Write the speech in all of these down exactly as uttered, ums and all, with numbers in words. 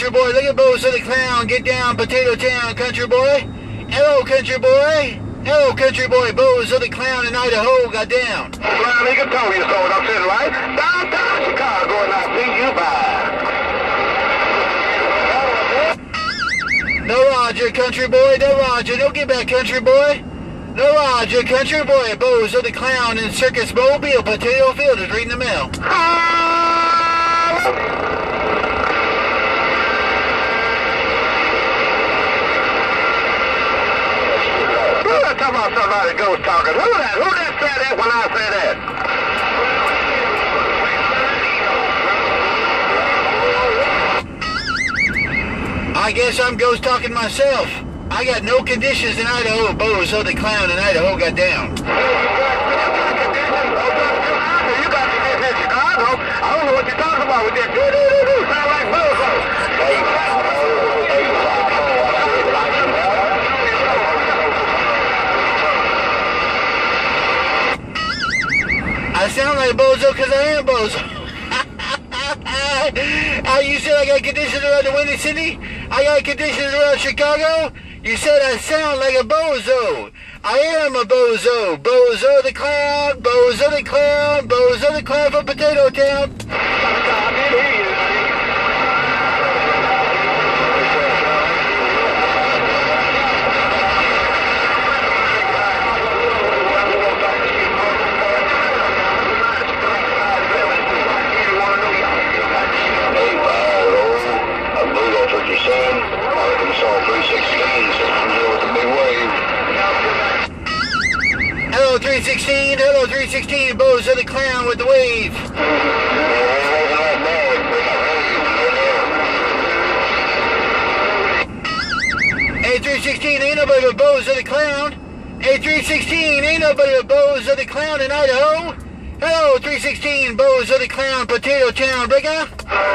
country boy. Look at Bozo the Clown. Get down, Potato Town, country boy. Hello, country boy. Hello, country boy. Bozo the Clown in Idaho got down. Well, nigga told you so. I'm saying, right? Downtown Chicago, and I see you by. No Roger, country boy. No Roger. Don't get back, country boy. No Roger, country boy. Bozo the Clown in Circus Mobile, Potato Field is reading the mail. Talk about somebody ghost talking. Who that? Who that said that when I said that? I guess I'm ghost talking myself. I got no conditions in Idaho. Bozo the Clown in Idaho got down. You got conditions in Chicago. I don't know what you're talking about with that. Do do do do. Sound like Bozo. I sound like Bozo because I am Bozo. How you said I got conditions around the Windy City? I got conditions around Chicago? You said I sound like a Bozo. I am a Bozo. Bozo the Clown, Bozo the Clown, Bozo the Clown from Potato Town. Hello three sixteen, hello three sixteen, Bozo the Clown with the wave. A three sixteen, ain't nobody but Bozo the Clown. A three sixteen, ain't nobody but Bozo the Clown in Idaho. Hello three sixteen, Bozo the Clown, Potato Town, breaker.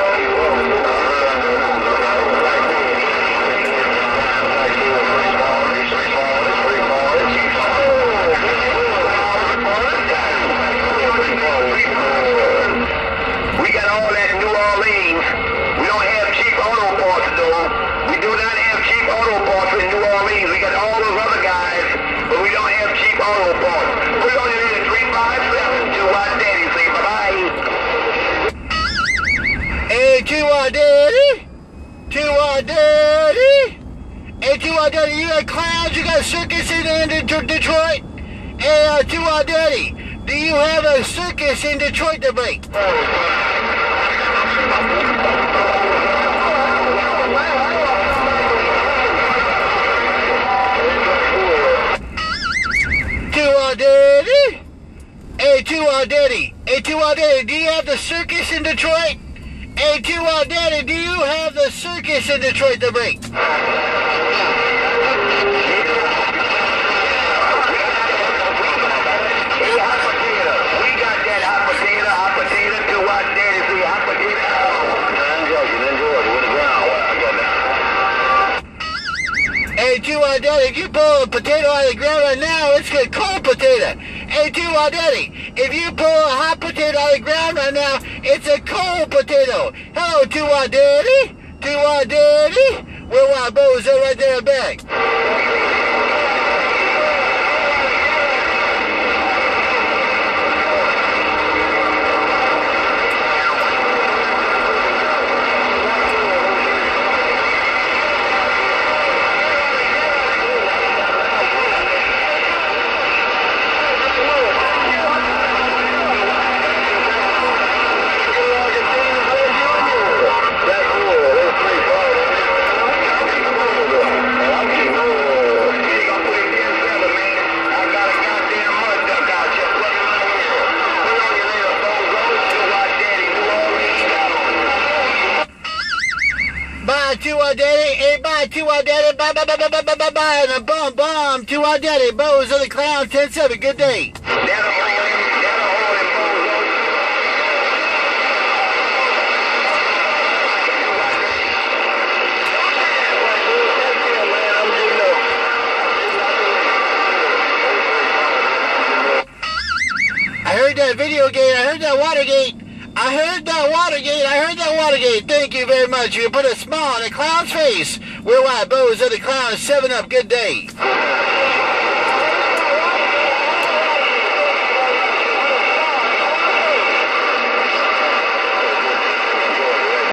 To our daddy, to our daddy, hey, to our daddy, you got clowns, you got circus in, in Detroit, hey, uh, to our daddy, do you have a circus in Detroit to break? To our daddy, hey, to our daddy, hey, to our daddy, do you have the circus in Detroit? Hey, to our daddy, do you have the circus in Detroit to break? We got that hot potato, hot potato, to our daddy, see hot potato. Hey, to our daddy, if you pull a potato out of the ground right now, it's a cold potato. Hey, to our daddy, if you pull a hot potato out of the ground right now, it's a cold potato. Hello, to our daddy, to our daddy. We're our Bozo right there back. To our daddy, hey, bye to our daddy, bye, bye, bye, bye, bye, bye, bye, bye, and a bomb, bomb to our daddy, Bozo the Clown, ten seven, good day. I heard that video gate, I heard that Watergate. I I heard that Watergate. I heard that Watergate. Thank you very much. You put a smile on a clown's face. We're White Bows of the Clown. seven up. Good day.